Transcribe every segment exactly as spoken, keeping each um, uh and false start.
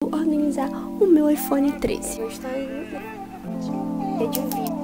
organizar o meu iPhone treze. Meu está é de vidro.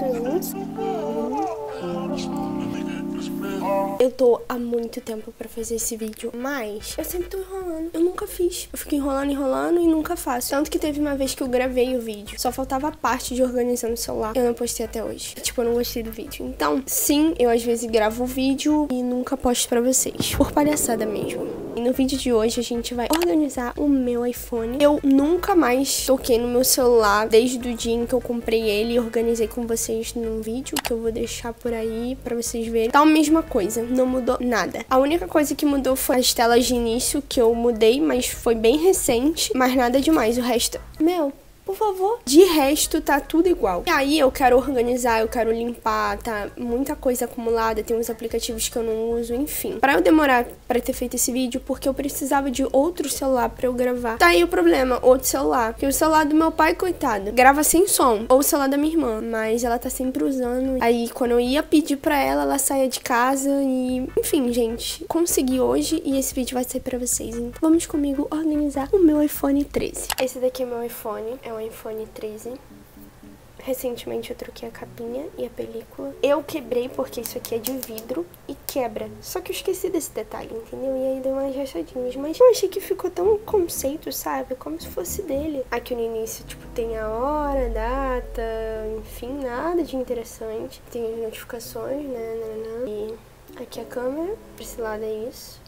Eu tô há muito tempo pra fazer esse vídeo, mas eu sempre tô enrolando. Eu nunca fiz. Eu fico enrolando, enrolando e nunca faço. Tanto que teve uma vez que eu gravei o vídeo. Só faltava a parte de organizando o celular. Eu não postei até hoje. Tipo, eu não gostei do vídeo. Então, sim, eu às vezes gravo o vídeo e nunca posto pra vocês. Por palhaçada mesmo. E no vídeo de hoje a gente vai organizar o meu iPhone. Eu nunca mais toquei no meu celular desde o dia em que eu comprei ele e organizei com vocês num vídeo que eu vou deixar por aí pra vocês verem. Tá a mesma coisa, não mudou nada. A única coisa que mudou foi as telas de início que eu mudei, mas foi bem recente, mas nada demais. O resto, meu, por favor. De resto, tá tudo igual. E aí, eu quero organizar, eu quero limpar, tá muita coisa acumulada, tem uns aplicativos que eu não uso, enfim. Pra eu demorar pra ter feito esse vídeo, porque eu precisava de outro celular pra eu gravar. Tá aí o problema, outro celular. Porque o celular do meu pai, coitado, grava sem som. Ou o celular da minha irmã, mas ela tá sempre usando. Aí, quando eu ia pedir pra ela, ela saía de casa e... Enfim, gente, consegui hoje e esse vídeo vai ser pra vocês. Então, vamos comigo organizar o meu iPhone treze. Esse daqui é meu iPhone, é o iPhone treze. Recentemente eu troquei a capinha e a película. Eu quebrei porque isso aqui é de vidro e quebra. Só que eu esqueci desse detalhe, entendeu? E aí deu umas rachadinhas. Mas eu achei que ficou tão conceito, sabe? Como se fosse dele. Aqui no início, tipo, tem a hora, a data, enfim, nada de interessante. Tem as notificações, né? E aqui a câmera, pra esse lado é isso.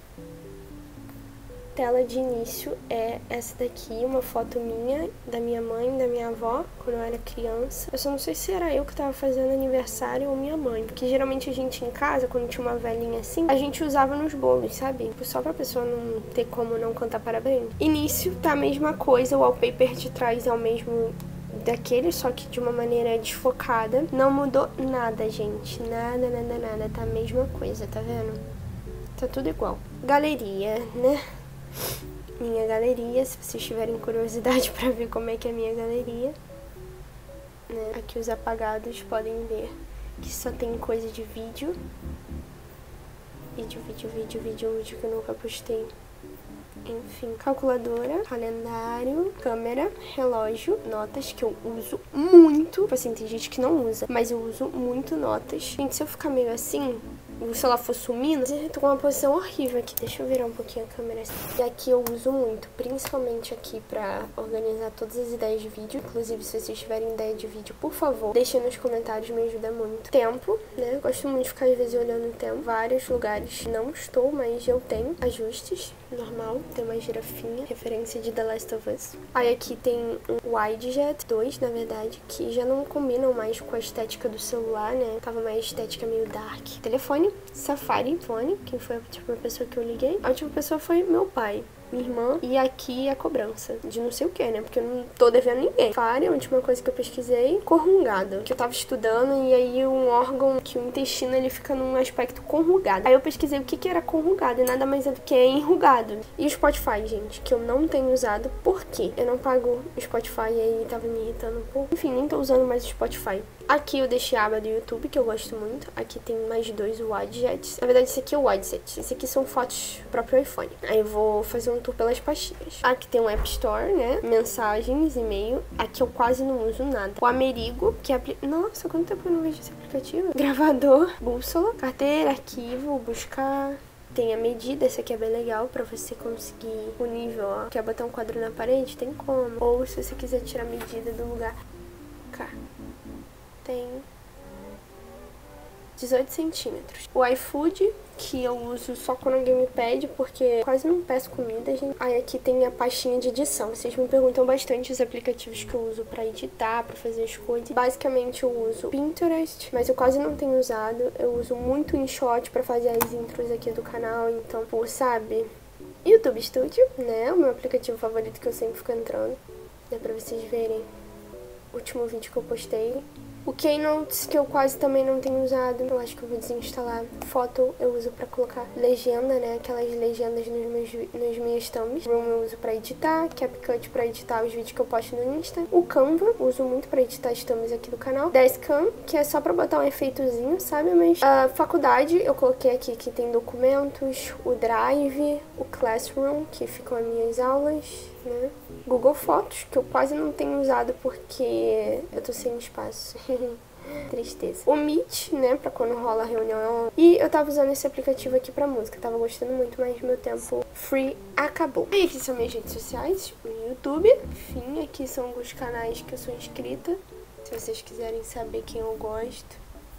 Tela de início é essa daqui, uma foto minha, da minha mãe, da minha avó, quando eu era criança. Eu só não sei se era eu que tava fazendo aniversário ou minha mãe, porque geralmente a gente em casa, quando tinha uma velhinha assim, a gente usava nos bolos, sabe? Só pra pessoa não ter como não cantar parabéns. Início tá a mesma coisa, o wallpaper de trás é o mesmo daquele, só que de uma maneira desfocada. Não mudou nada, gente. Nada, nada, nada. Tá a mesma coisa, tá vendo? Tá tudo igual. Galeria, né? Minha galeria, se vocês tiverem curiosidade pra ver como é que é a minha galeria, né? Aqui os apagados podem ver que só tem coisa de vídeo. Vídeo, vídeo, vídeo, vídeo, vídeo que eu nunca postei. Enfim, calculadora, calendário, câmera, relógio, notas que eu uso muito. Tipo assim, tem gente que não usa, mas eu uso muito notas. Gente, se eu ficar meio assim, o celular for sumindo, eu tô com uma posição horrível aqui. Deixa eu virar um pouquinho a câmera. E aqui eu uso muito, principalmente aqui pra organizar todas as ideias de vídeo. Inclusive, se vocês tiverem ideia de vídeo, por favor, deixem nos comentários, me ajuda muito. Tempo, né? Eu gosto muito de ficar às vezes olhando o tempo. Vários lugares não estou, mas eu tenho. Ajustes, normal. Tem uma girafinha, referência de The Last of Us. Aí aqui tem um Widget dois, na verdade, que já não combinam mais com a estética do celular, né? Tava mais estética meio dark. Telefone, Safari Phone, que foi a última pessoa que eu liguei. A última pessoa foi meu pai, minha irmã, e aqui a cobrança de não sei o que, né? Porque eu não tô devendo ninguém. Safari, a última coisa que eu pesquisei, corrugado, que eu tava estudando, e aí um órgão que o intestino ele fica num aspecto corrugado. Aí eu pesquisei o que que era corrugado, e nada mais é do que enrugado. E o Spotify, gente, que eu não tenho usado, por quê? Eu não pago o Spotify, e aí tava me irritando um pouco. Enfim, nem tô usando mais o Spotify. Aqui eu deixei a aba do YouTube, que eu gosto muito. Aqui tem mais dois widgets. Na verdade, esse aqui é o widget. Esse aqui são fotos do próprio iPhone. Aí eu vou fazer um tour pelas pastinhas. Aqui tem um App Store, né? Mensagens, e-mail. Aqui eu quase não uso nada. O Amerigo, que é... Nossa, quanto tempo eu não vejo esse aplicativo? Gravador, bússola, carteira, arquivo, buscar... Tem a medida, esse aqui é bem legal pra você conseguir o nível, ó. Quer botar um quadro na parede? Tem como. Ou se você quiser tirar a medida do lugar... Cá. Tem dezoito centímetros. O iFood, que eu uso só quando alguém me pede, porque quase não peço comida, gente. Aí aqui tem a pastinha de edição. Vocês me perguntam bastante os aplicativos que eu uso pra editar, pra fazer as coisas. Basicamente eu uso Pinterest, mas eu quase não tenho usado. Eu uso muito InShot pra fazer as intros aqui do canal, então, pô, sabe? YouTube Studio, né? O meu aplicativo favorito que eu sempre fico entrando. Dá pra vocês verem o último vídeo que eu postei. O Keynote, que eu quase também não tenho usado, eu acho que eu vou desinstalar. Foto eu uso pra colocar legenda, né? Aquelas legendas nos meus, nos meus thumbs. Room eu uso pra editar, CapCut pra editar os vídeos que eu posto no Insta. O Canva, eu uso muito pra editar as thumbs aqui do canal. Dashcam, que é só pra botar um efeitozinho, sabe? Mas a faculdade, eu coloquei aqui que tem documentos, o Drive, o Classroom, que ficam as minhas aulas, né? Google Fotos, que eu quase não tenho usado porque eu tô sem espaço. Tristeza. O Meet, né, pra quando rola a reunião. E eu tava usando esse aplicativo aqui pra música. Tava gostando muito, mas meu tempo free acabou. E aqui são minhas redes sociais, o YouTube. Enfim, aqui são alguns canais que eu sou inscrita, se vocês quiserem saber quem eu gosto.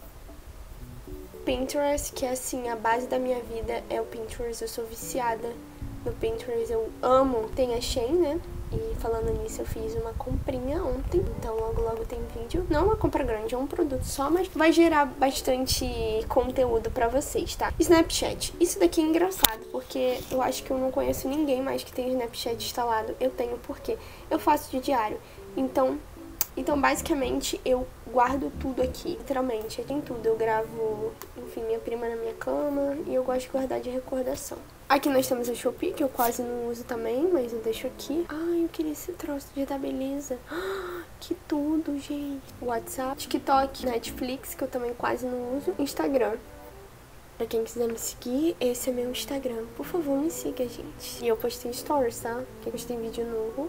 Pinterest, que é assim, a base da minha vida é o Pinterest. Eu sou viciada no Pinterest, eu amo. Tem a Shein, né? E falando nisso, eu fiz uma comprinha ontem, então logo logo tem vídeo. Não uma compra grande, é um produto só, mas vai gerar bastante conteúdo pra vocês, tá? Snapchat. Isso daqui é engraçado, porque eu acho que eu não conheço ninguém mais que tem Snapchat instalado. Eu tenho porque eu faço de diário. Então, então basicamente, eu guardo tudo aqui, literalmente. Tem tudo. Eu gravo, enfim, minha prima na minha cama e eu gosto de guardar de recordação. Aqui nós temos a Shopee, que eu quase não uso também, mas eu deixo aqui. Ai, eu queria esse troço de dar beleza. Que tudo, gente. WhatsApp, TikTok, Netflix, que eu também quase não uso. Instagram. Pra quem quiser me seguir, esse é meu Instagram. Por favor, me siga, gente. E eu postei stories, tá? Que eu postei vídeo novo.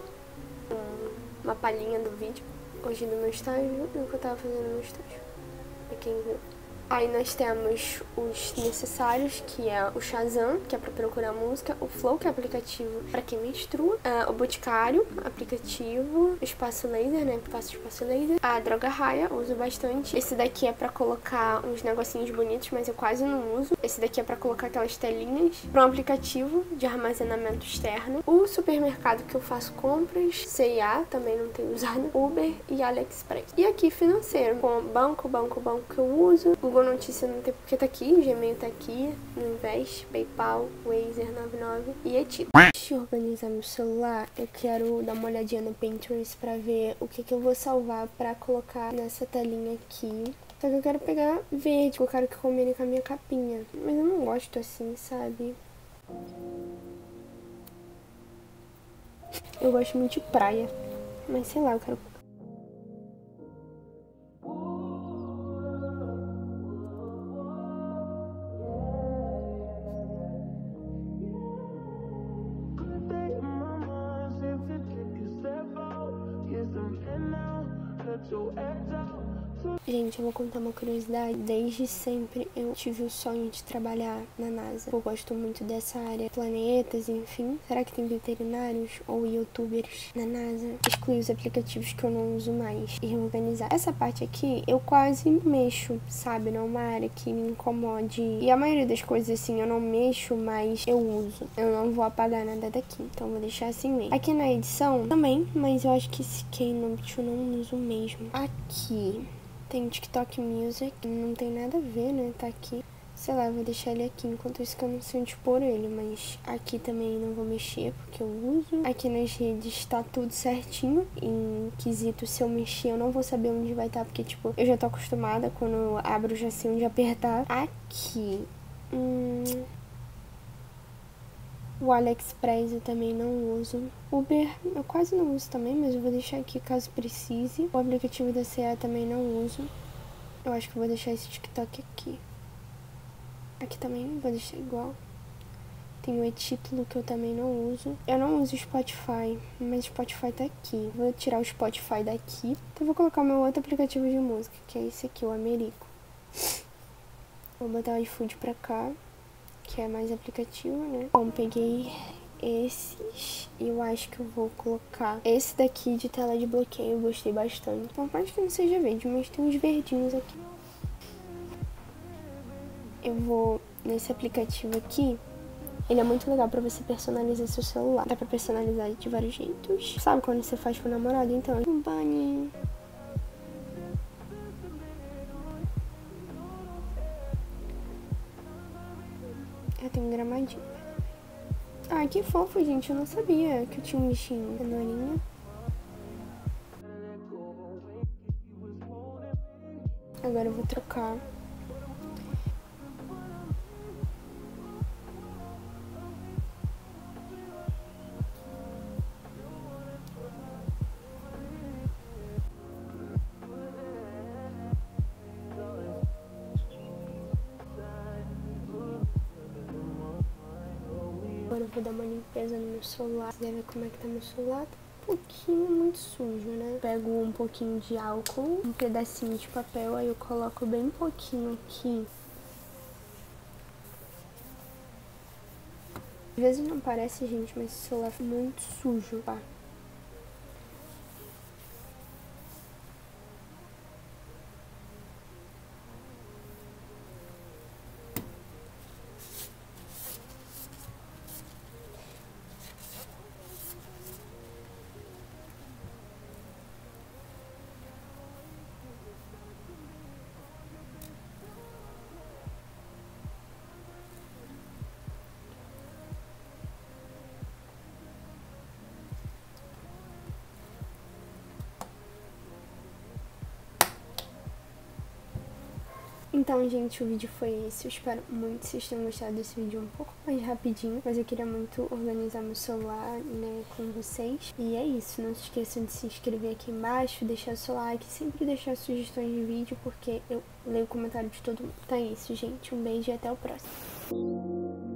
Uma palhinha do vídeo. Hoje do meu estágio e o que eu tava fazendo no meu estágio. Pra quem viu. Aí nós temos os necessários, que é o Shazam, que é pra procurar música, o Flow, que é aplicativo pra quem menstrua, uh, o Boticário, aplicativo, o Espaço Laser, né, que passa Espaço Laser, a Droga Raia, uso bastante. Esse daqui é pra colocar uns negocinhos bonitos, mas eu quase não uso. Esse daqui é pra colocar aquelas telinhas. Para um aplicativo de armazenamento externo. O supermercado que eu faço compras, C e A, também não tenho usado, Uber e AliExpress. E aqui financeiro, com banco, banco, banco que eu uso, Google Notícia não tem porque tá aqui, Gmail tá aqui, no Invest, PayPal, Wazer noventa e nove e Etito. Deixa eu organizar meu celular, eu quero dar uma olhadinha no Pinterest pra ver o que que eu vou salvar pra colocar nessa telinha aqui. Só que eu quero pegar verde, eu quero que combine com a minha capinha. Mas eu não gosto assim, sabe? Eu gosto muito de praia, mas sei lá, eu quero... Gente, eu vou contar uma curiosidade. Desde sempre eu tive o sonho de trabalhar na NASA. Eu gosto muito dessa área, planetas, enfim. Será que tem veterinários ou youtubers na NASA? Excluir os aplicativos que eu não uso mais e reorganizar. Essa parte aqui eu quase mexo, sabe? Não é uma área que me incomode. E a maioria das coisas assim eu não mexo, mas eu uso. Eu não vou apagar nada daqui, então vou deixar assim mesmo. Aqui na edição também, mas eu acho que esse Keynote eu não uso mesmo. Aqui tem o TikTok Music, não tem nada a ver, né? Tá aqui. Sei lá, eu vou deixar ele aqui, enquanto isso que eu não sei onde pôr ele, mas aqui também não vou mexer, porque eu uso. Aqui nas redes tá tudo certinho, em quesito, se eu mexer eu não vou saber onde vai estar, porque, tipo, eu já tô acostumada, quando eu abro já sei onde apertar. Aqui, hum... o AliExpress eu também não uso. Uber eu quase não uso também, mas eu vou deixar aqui caso precise. O aplicativo da C A também não uso. Eu acho que eu vou deixar esse TikTok aqui. Aqui também vou deixar igual. Tem o e-título que eu também não uso. Eu não uso Spotify, mas o Spotify tá aqui. Vou tirar o Spotify daqui. Então eu vou colocar o meu outro aplicativo de música, que é esse aqui, o Americo. Vou botar o iFood pra cá, que é mais aplicativo, né? Bom, peguei esses e eu acho que eu vou colocar esse daqui de tela de bloqueio, eu gostei bastante. Então pode que não seja verde, mas tem uns verdinhos aqui. Eu vou nesse aplicativo aqui, ele é muito legal pra você personalizar seu celular. Dá pra personalizar de vários jeitos. Sabe quando você faz com o namorado? Então, um banho. Ah, tem um gramadinho. Ah, que fofo, gente. Eu não sabia que eu tinha um bichinho. Cenourinha. Agora eu vou trocar. Agora eu vou dar uma limpeza no meu celular. Você deve ver como é que tá meu celular. Tá pouquinho muito sujo, né? Pego um pouquinho de álcool, um pedacinho de papel, aí eu coloco bem pouquinho aqui. Às vezes não parece, gente, mas esse celular é muito sujo, tá? Então, gente, o vídeo foi esse. Eu espero muito que vocês tenham gostado desse vídeo um pouco mais rapidinho. Mas eu queria muito organizar meu celular, né, com vocês. E é isso. Não se esqueçam de se inscrever aqui embaixo, deixar seu like, sempre deixar sugestões de vídeo, porque eu leio o comentário de todo mundo. Então é isso, gente. Um beijo e até o próximo.